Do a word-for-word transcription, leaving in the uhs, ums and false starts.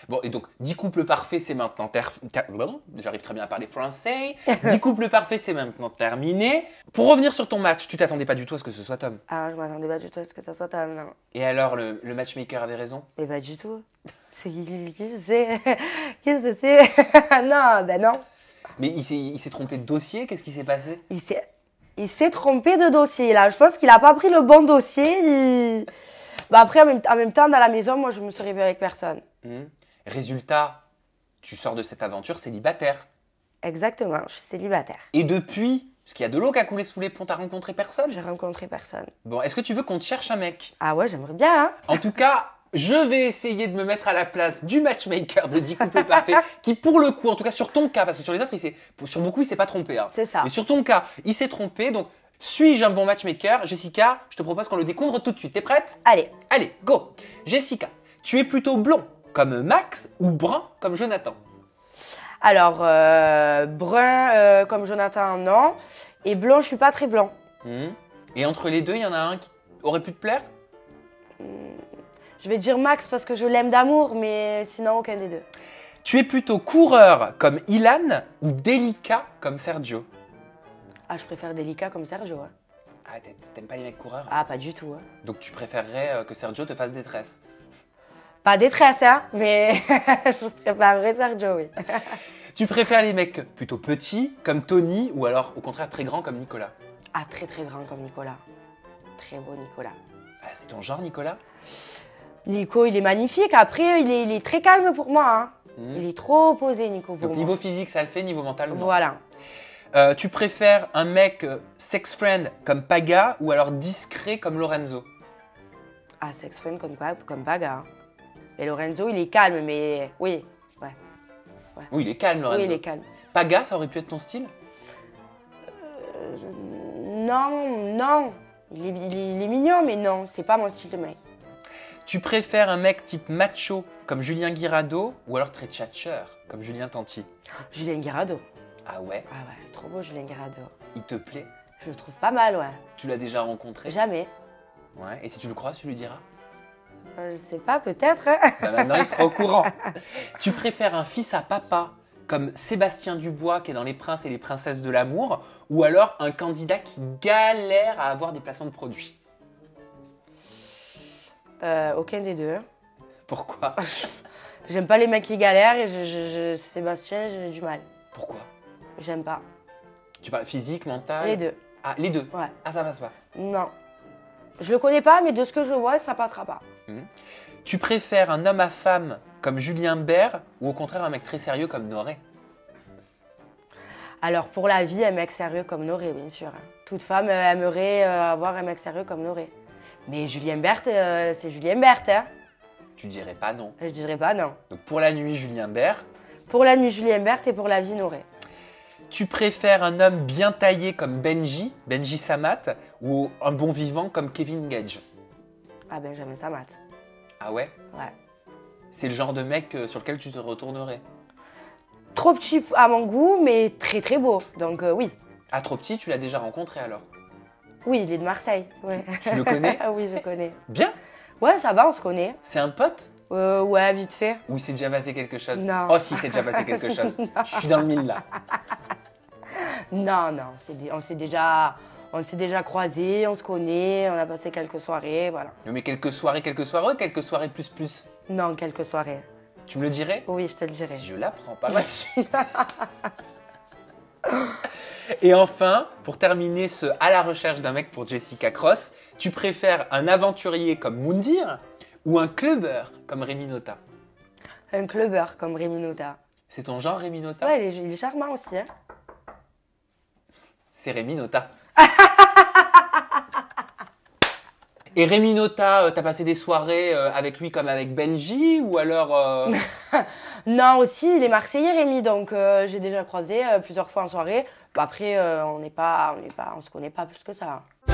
Bon, et donc, dix couples parfaits, c'est maintenant terminé. J'arrive très bien à parler français. dix couples parfaits, c'est maintenant terminé. Pour revenir sur ton match, tu t'attendais pas du tout à ce que ce soit Tom. Ah, je m'attendais pas du tout à ce que ça soit Tom, non. Et alors, le, le matchmaker avait raison? Mais pas du tout. C'est qui, qui c'est? Qu'est-ce que c'est? Non, ben non. Mais il s'est, il s'est trompé de dossier, qu'est-ce qui s'est passé? Il s'est, il s'est trompé de dossier, là. Je pense qu'il a pas pris le bon dossier. Il... Bah après, en même, en même temps, dans la maison, moi, je me serais vue avec personne. Mmh. Résultat, tu sors de cette aventure célibataire. Exactement, je suis célibataire. Et depuis, parce qu'il y a de l'eau qui a coulé sous les ponts, t'as rencontré personne? J'ai rencontré personne. Bon, est-ce que tu veux qu'on te cherche un mec? Ah ouais, j'aimerais bien, hein. En tout cas, je vais essayer de me mettre à la place du matchmaker de dix couples parfaits, qui pour le coup, en tout cas sur ton cas, parce que sur les autres, il s'est, sur beaucoup, il s'est pas trompé. Hein. C'est ça. Mais sur ton cas, il s'est trompé, donc suis-je un bon matchmaker? Jessica, je te propose qu'on le découvre tout de suite. T'es prête? Allez. Allez, go. Jessica, tu es plutôt blond comme Max ou brun comme Jonathan? Alors, euh, brun euh, comme Jonathan, non. Et blond, je suis pas très blanc. Mmh. Et entre les deux, il y en a un qui aurait pu te plaire? Je vais dire Max parce que je l'aime d'amour, mais sinon, aucun des deux. Tu es plutôt coureur comme Ilan ou délicat comme Sergio? Ah, je préfère délicat comme Sergio. Hein. Ah, t'aimes pas les mecs coureurs? Ah, pas du tout. Hein. Donc tu préférerais que Sergio te fasse détresse? Pas détresse, hein, mais je préférerais Sergio, oui. Tu préfères les mecs plutôt petits comme Tony ou alors au contraire très grands comme Nicolas? Ah, très très grand comme Nicolas. Très beau Nicolas. Ah, c'est ton genre Nicolas? Nico, il est magnifique. Après, il est, il est très calme pour moi. Hein. Mmh. Il est trop posé, Nico, pour Donc moi. niveau physique, ça le fait, niveau mental, non. Voilà. Euh, tu préfères un mec euh, sex friend comme Paga ou alors discret comme Lorenzo? Ah, sex friend comme, comme Paga. Hein. Et Lorenzo, il est calme, mais oui. Ouais. Ouais. Oui, il est calme, Lorenzo. Oui, il est calme. Paga, ça aurait pu être ton style? euh, Non, non. Il est, il, est, il est mignon, mais non, c'est pas mon style de mec. Tu préfères un mec type macho comme Julien Guirado ou alors très tchatcheur comme Julien Tanti? Julien Guirado. Ah ouais? Ah ouais, trop beau Julien Guirado. Il te plaît? Je le trouve pas mal, ouais. Tu l'as déjà rencontré? Jamais. Ouais, et si tu le croises, tu lui diras? euh, Je sais pas, peut-être. Bah maintenant, il sera au courant. Tu préfères un fils à papa comme Sébastien Dubois qui est dans Les Princes et les Princesses de l'amour ou alors un candidat qui galère à avoir des placements de produits? euh, Aucun des deux. Pourquoi? J'aime pas les mecs qui galèrent et je, je, je, Sébastien, j'ai du mal. Pourquoi? J'aime pas. Tu parles physique, mental? Les deux. Ah, les deux? Ouais. Ah, ça passe pas? Non. Je le connais pas, mais de ce que je vois, ça passera pas. Mmh. Tu préfères un homme à femme comme Julien Bert ou au contraire un mec très sérieux comme Noré? Alors pour la vie, un mec sérieux comme Noré, bien sûr. Toute femme euh, aimerait euh, avoir un mec sérieux comme Noré. Mais Julien Berthe, euh, c'est Julien Berthe. Hein. Tu dirais pas non. Je dirais pas non. Donc pour la nuit, Julien Bert. Pour la nuit, Julien Berthe et pour la vie, Noré. Tu préfères un homme bien taillé comme Benji, Benji Samat, ou un bon vivant comme Kevin Gage? Ah ben jamais ça mate. Ah ouais? Ouais. C'est le genre de mec sur lequel tu te retournerais? Trop petit à mon goût, mais très très beau. Donc euh, oui. Ah, trop petit, tu l'as déjà rencontré alors? Oui, il est de Marseille. Ouais. Tu le connais? Oui, je connais. Bien? Ouais, ça va, on se connaît. C'est un pote? Euh, ouais, vite fait. Ou il s'est déjà passé quelque chose? Non. Oh si, c'est déjà passé quelque chose. Je suis dans le mille là. Non, non, c'est, on s'est déjà, on s'est déjà croisés, on se connaît, on a passé quelques soirées, voilà. Mais quelques soirées, quelques soirées, quelques soirées plus plus. Non, quelques soirées. Tu me le dirais? Oui, je te le dirai. Si je l'apprends pas mal. Et enfin, pour terminer ce à la recherche d'un mec pour Jessica Cross, tu préfères un aventurier comme Moundir ou un clubbeur comme Rémi Nota? Un clubbeur comme Rémi Nota. C'est ton genre Rémi Nota? Ouais, il est, il est charmant aussi. Hein. C'est Rémi Nota. Et Rémi Nota, euh, t'as passé des soirées euh, avec lui comme avec Benji ou alors euh... Non, aussi, il est marseillais Rémi, donc euh, j'ai déjà croisé euh, plusieurs fois en soirée. Après, euh, on n'est pas, on n'est pas, on se connaît pas plus que ça.